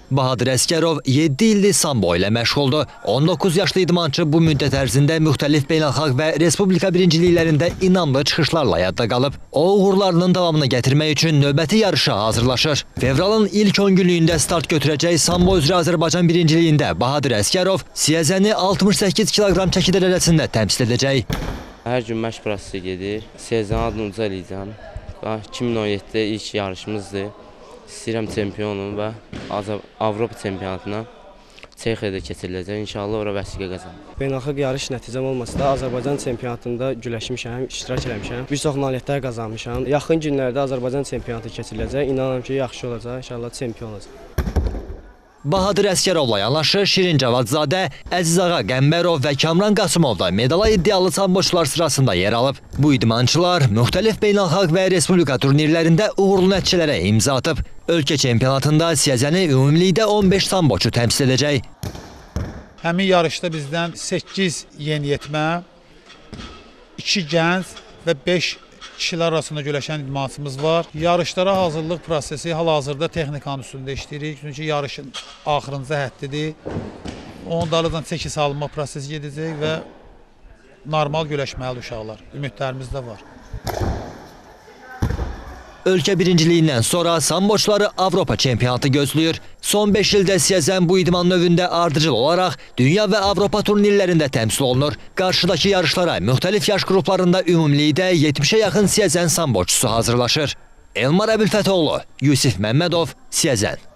Bahadır Əskərov 7 illik sambo ilə məşğuldur. 19 yaşlı idmançı bu müddət ərzində müxtəlif beynəlxalq və respublika birinciliklərində inamlı çıxışlarla yadda qalıb. O uğurlarının davamını gətirmək üçün növbəti yarışa hazırlaşır. Fevralın ilk 10 günlüyündə start götürəcək sambo üzrə Azərbaycan birinciliyində Bahadır Əskərov Siyəzəni 68 kiloqram çəki dərəcəsində təmsil edəcək. Hər gün məşq prosesi gedir. Siyəzəni adını uca eləyəcəm. 2017-də ilk yarışımızdır. İstəyirəm çempionum və Avropa çempionatına Çexiyada keçiriləcək. İnşallah ora vəsiqə qazanım. Beynəlxalq yarış nəticəm olmasa da Azərbaycan çempionatında güləşmişəm, iştirak eləmişəm. Bir çox nailiyyətlər qazanmışam. Yaxın günlərdə Azərbaycan çempionatı keçiriləcək. İnanıram ki, yaxşı olacaq. İnşallah çempion olacaq. Bahadır Əskərovla yanaşı Şirin Cavadzadə, Əzizağa Qəmbərov və Kamran Qasımov da medala iddialı samboçular sırasında yer alıb. Bu idmançılar müxtəlif beynəlxalq və respublika turnirlərində uğurlu nəticələrə imza atıb. Ölkə çempionatında Siyəzəni ümumilikdə 15 samboçu təmsil edəcək. Həmin yarışda bizdən 8 yeniyetmə, 2 gənc və 5 kişilər arasında güləşən idmançımız var. Yarışlara hazırlıq prosesi hal-hazırda texnikanın üstündə işləyirik. Çünki yarışın axırıncı həddidir. Onun dalıdan çəki salınma prosesi gedəcək və normal güləşməli uşaqlar. Ümidlərimiz də var. Ölkə birinciliyindən sonra samboçları Avropa çempionatı gözləyir. Son 5 ildə Siyəzən bu idman növündə ardıcıl olaraq dünya və Avropa turnirlərində təmsil olunur. Qarşıdakı yarışlara müxtəlif yaş qruplarında ümumilikdə 70-ə yaxın Siyəzən samboçusu hazırlaşır. Elmar Əbülfətoğlu, Yusif Məmmədov, Siyəzən.